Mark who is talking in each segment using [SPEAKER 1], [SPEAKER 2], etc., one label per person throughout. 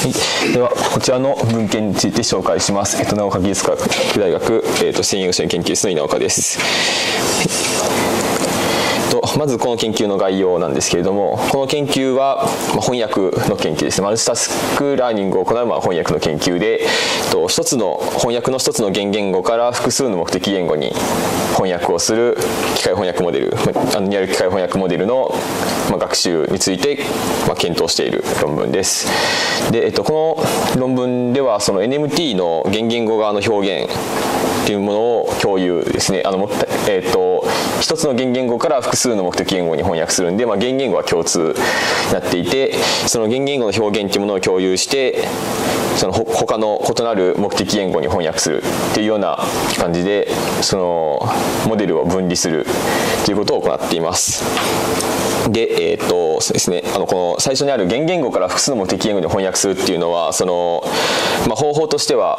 [SPEAKER 1] ではこちらの文献について紹介します。長岡技術科学大学、新言語処理研究室の稲岡です。まずこの研究の概要なんですけれども、この研究は翻訳の研究ですね。マルチタスクラーニングを行う翻訳の研究で、翻訳の一つの言語から複数の目的言語に翻訳をする機械翻訳モデル、リアル機械翻訳モデルの学習について検討している論文です。で、この論文ではその NMT の言語側の表現というものを共有ですね。一つの言語から複数の目的言語に翻訳するんで、言語は共通になっていて、その言語の表現というものを共有して、その他の異なる目的言語に翻訳するっていうような感じで、そのモデルを分離するということを行っています。で、そうですね、この最初にある言語から複数の目的言語に翻訳するっていうのは、その、方法としては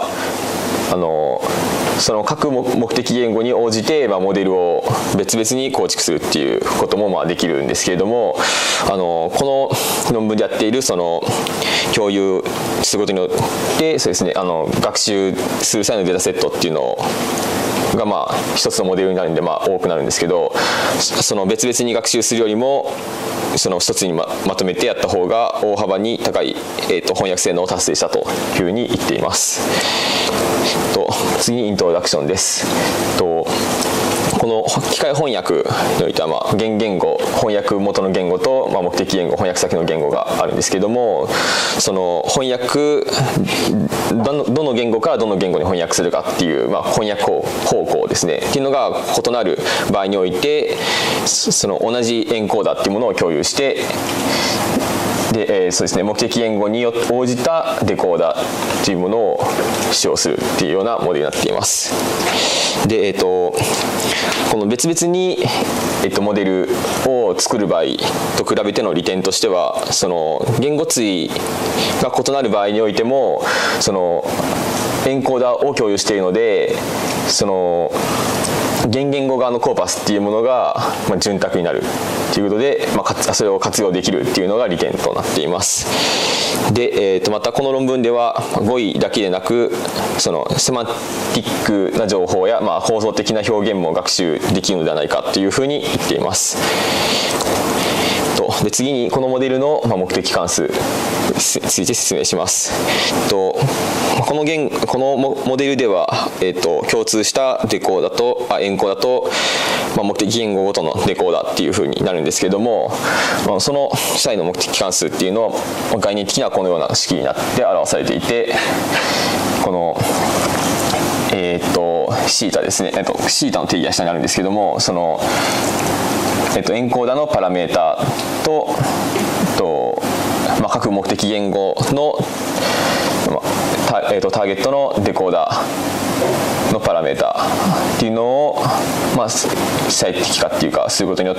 [SPEAKER 1] その各目的言語に応じて、モデルを別々に構築するっていうこともできるんですけれども、この論文でやっているその共有することによって、そうですね、学習する際のデータセットっていうのが一つのモデルになるんで多くなるんですけど、その別々に学習するよりもその一つに まとめてやった方が大幅に高い、翻訳性能を達成したというふうに言っています。次にイントロダクションです。この機械翻訳においては言語、翻訳元の言語と目的言語、翻訳先の言語があるんですけれども、その翻訳どの言語からどの言語に翻訳するかっていう、翻訳方向ですねっていうのが異なる場合において、その同じエンコーダーっていうものを共有して、で、そうですね、目的言語に応じたデコーダーというものを使用するっていうようなモデルになっています。で、この別々に、モデルを作る場合と比べての利点としては、その言語対が異なる場合においても、そのエンコーダーを共有しているので、その言語側のコーパスっていうものが潤沢になるということで、それを活用できるっていうのが利点となっています。で、またこの論文では語彙だけでなく、そのセマンティックな情報や、構造的な表現も学習できるのではないかというふうに言っています。で、次にこのモデルの目的関数について説明します。このモデルでは、共通したデコーダとエンコーダと、目的言語ごとのデコーダっていうふうになるんですけれども、その際の目的関数っていうのを概念的にはこのような式になって表されていて、このシータですね、シータの定義は下にあるんですけども、そのエンコーダのパラメータと各目的言語のターゲットのデコーダーのパラメータっていうのを最適化っていうかすることによって、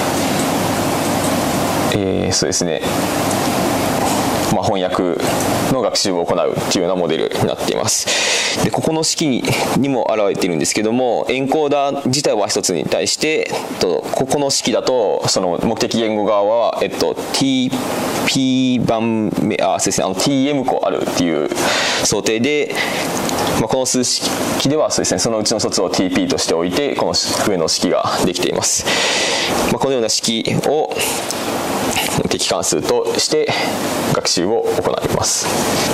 [SPEAKER 1] そうですね、翻訳の学習を行うっていうようなモデルになっています。で、ここの式にも表れているんですけども、エンコーダー自体は一つに対して、ここの式だとその目的言語側は、TP 番目そうですね、TM 個あるっていう想定で、この数式ではそうですね、そのうちの一つを TP としておいて、この上の式ができています。このような式を目的関数として学習を行います。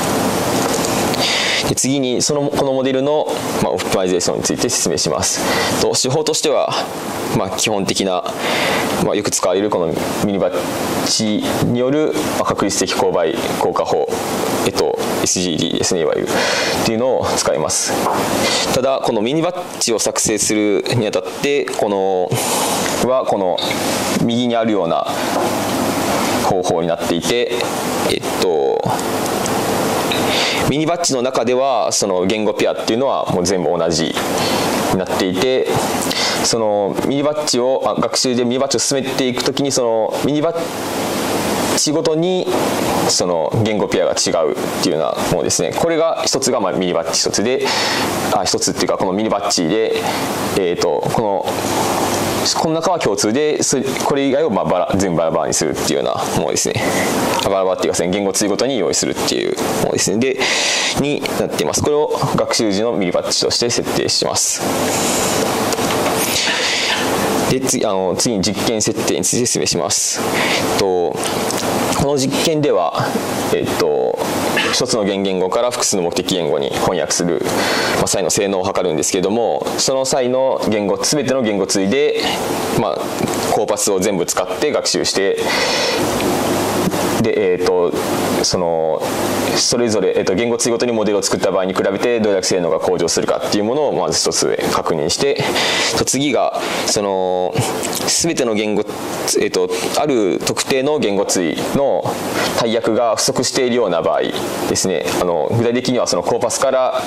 [SPEAKER 1] で、次にこのモデルの、オプティマイゼーションについて説明します。手法としては、基本的な、よく使われるこのミニバッチによる、確率的勾配効果法、SGD ですね、いわゆるっていうのを使います。ただこのミニバッチを作成するにあたって、この右にあるような方法になっていて、ミニバッジの中ではその言語ペアっていうのはもう全部同じになっていて、そのミニバッジを学習でミニバッジを進めていくときに、そのミニバッジごとにその言語ペアが違うっていうようなものですね。これが一つがミニバッジ一つで、一つっていうかこのミニバッジで、このこの中は共通でこれ以外を全部バラバラにするっていうようなものですね。バラバラっていうか言語対ごとに用意するっていうものですね。でになっています。これを学習時のミリバッチとして設定します。で次に実験設定について説明します。この実験では、一つの言語から複数の目的言語に翻訳する、際の性能を測るんですけれども、その際の全ての言語対で、コーパスを全部使って学習して、でそれぞれ、言語対ごとにモデルを作った場合に比べてどれだけ性能が向上するかっていうものをまず一つ確認して、次が全ての言語、ある特定の言語対の大役が不足しているような場合ですね、具体的にはコーパスから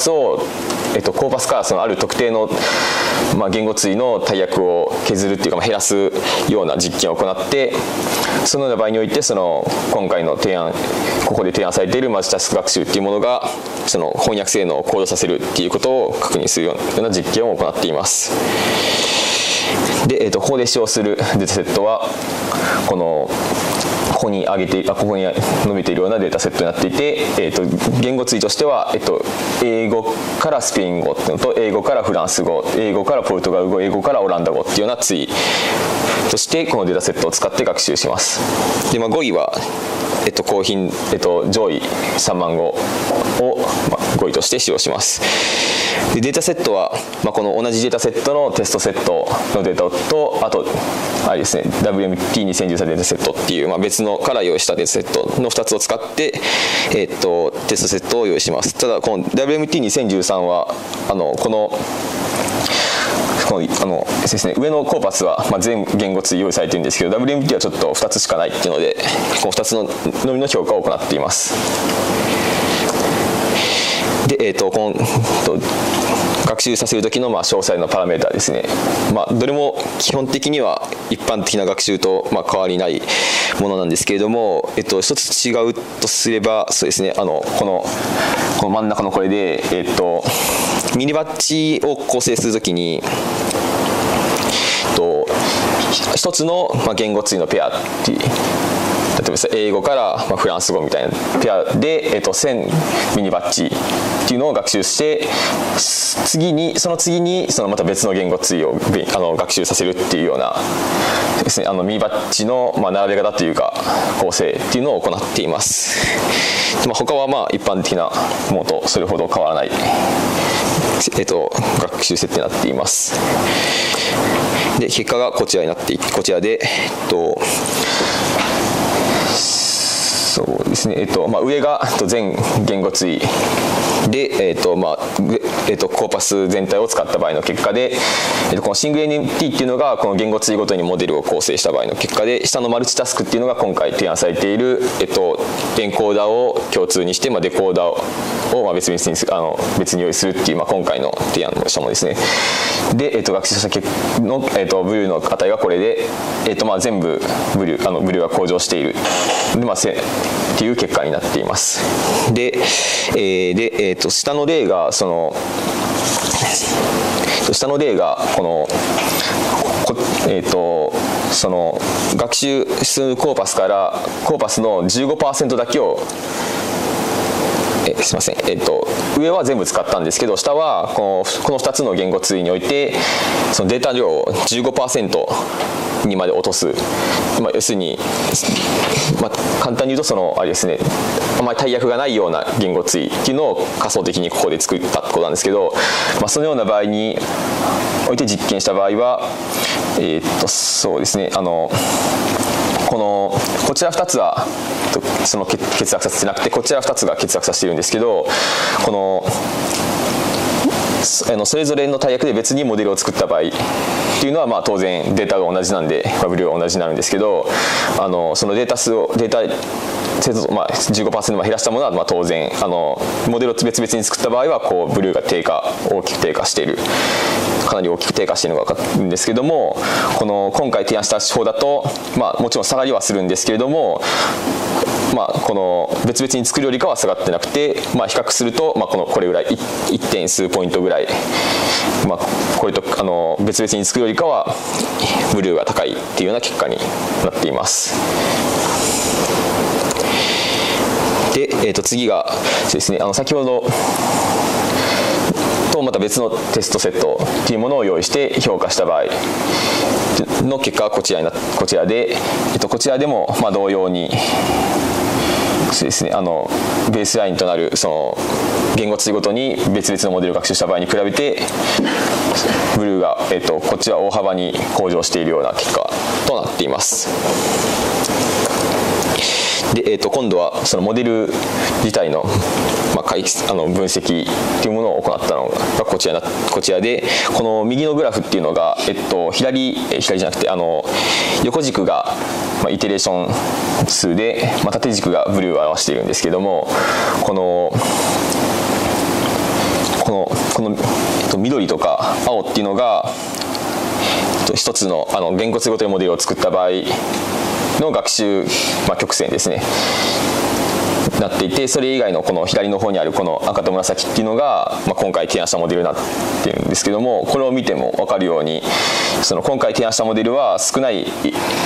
[SPEAKER 1] そのある特定の、言語対の大役を削るっていうか、減らすような実験を行って、そのような場合において今回のここで提案されているマルチタスク学習っていうものが翻訳性能を向上させるっていうことを確認するような実験を行っています。で、ここで使用するデータセットはここに述べているようなデータセットになっていて、言語対としては、英語からスペイン語っていうのと、英語からフランス語、英語からポルトガル語、英語からオランダ語っていうような対としてこのデータセットを使って学習します。で、語彙は上位3万語を、語彙として使用します。でデータセットは、この同じデータセットのテストセットのデータと、あとあれですね WMT2013 データセットっていう、別のから用意したデータセットの2つを使って、テストセットを用意します。ただこの WMT2013 はですね、上のコーパスは全言語対用意されているんですけど、 WMT はちょっと2つしかないっていうので、この2つのみの評価を行っています。で、学習させる時の詳細のパラメータですね、どれも基本的には一般的な学習と変わりないものなんですけれども、一つ違うとすれば、そうですね、この真ん中のこれで、ミニバッジを構成するときに、一つの言語対のペアっていう、例えば英語からフランス語みたいなペアで、1000ミニバッジっていうのを学習して、その次にまた別の言語対を学習させるっていうようなですね、ミニバッジの並べ方というか構成っていうのを行っています。他は一般的なものとそれほど変わらない、学習設定になっています。で結果がこちらになってこちらで、そうですね、上が全言語対で、コーパス全体を使った場合の結果で、このシングル NMT っていうのがこの言語対ごとにモデルを構成した場合の結果で、下のマルチタスクっていうのが今回提案されている、エンコーダーを共通にして、デコーダーを別に用意するっていう、今回の提案したものですね。で、学習した結果の、ブルーの値がこれで、全部ブルーが向上しているっていう結果になっています。で、下の例が学習するコーパスからコーパスの 15% だけをすいません、上は全部使ったんですけど、下はこの2つの言語対においてそのデータ量を 15% にまで落とす、要するに、簡単に言うとあれですね、あまり大役がないような言語対っていうのを仮想的にここで作ったことなんですけど、そのような場合において実験した場合は、そうですね、こちら2つは欠落させてなくて、こちら2つが欠落させているんですけど、それぞれの大役で別にモデルを作った場合っていうのは、当然データが同じなんでブルーは同じになるんですけど、そのデータ 15% 減らしたものは当然モデルを別々に作った場合はブルーが大きく低下している、かなり大きく低下しているのが分かるんですけども、今回提案した手法だと、もちろん下がりはするんですけれども、この別々に作るよりかは下がってなくて、比較すると、これぐらい 1. 点数ポイントぐらい、これと別々に作るよりかはブルーが高いっていうような結果になっています。で、次がですね、先ほどとまた別のテストセットっていうものを用意して評価した場合の結果はこちらで、こちらでも同様にですね、ベースラインとなる言語値ごとに別々のモデルを学習した場合に比べてブルーが、こっちは大幅に向上しているような結果となっています。で、今度はそのモデル自体の、分析というものを行ったのがこちらで、この右のグラフっていうのが、左じゃなくて横軸が、イテレーション数で、縦軸がブルーを表しているんですけども、この緑とか青っていうのが一つの言語値ごとにモデルを作った場合の学習、曲線ですねなっていて、それ以外のこの左の方にあるこの赤と紫っていうのが、今回提案したモデルになっているんですけども、これを見ても分かるように今回提案したモデルは少ないイ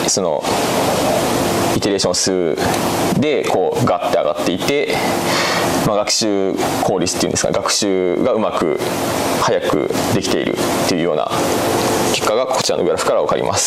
[SPEAKER 1] テレーション数でガッて上がっていて、学習効率っていうんですか、学習がうまく早くできているっていうような結果がこちらのグラフから分かります。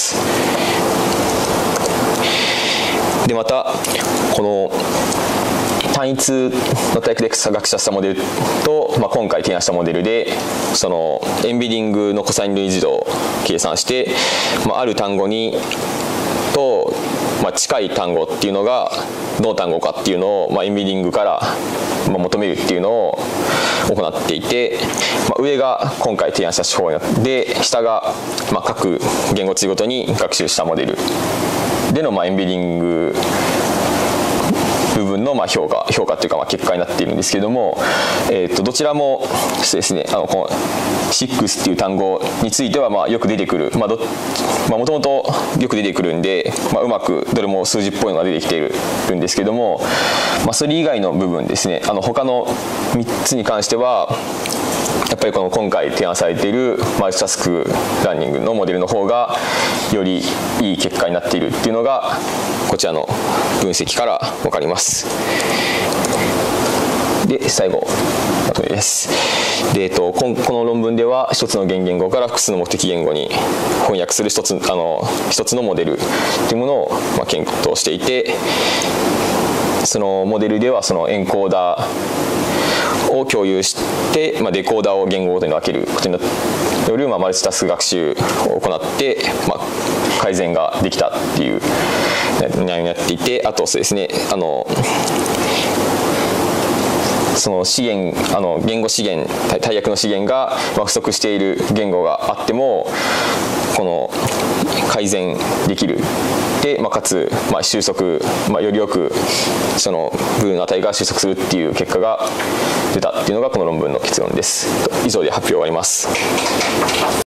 [SPEAKER 1] でまたこの単一のタイプで学習したモデルと、今回提案したモデルでエンベディングのコサイン類似度を計算して、ある単語と近い単語っていうのがどの単語かっていうのを、エンベディングから求めるっていうのを行っていて、上が今回提案した手法で、下が各言語値ごとに学習したモデルでのエンベディング部分の評価というか結果になっているんですけれども、どちらもですね、この6っていう単語についてはよく出てくる、もともとよく出てくるんで、うまくどれも数字っぽいのが出てきているんですけども、それ以外の部分ですね、他の3つに関してはやっぱり今回提案されているマルチタスクランニングのモデルの方がよりいい結果になっているっていうのがこちらの分析から分かります。で最後まとめです。で、この論文では一つの言語から複数の目的言語に翻訳する一つのモデルというものを検討していて、そのモデルではそのエンコーダーを共有して、デコーダーを言語ごとに分けることによるマルチタスク学習を行って、改善ができたっていう内容になっていて、あとそうですね、その資源言語資源大役の資源が不足している言語があってもこの改善できるで、かつ、収束、よりよくその部分の値が収束するっていう結果が出たっていうのがこの論文の結論です。以上で発表を終わります。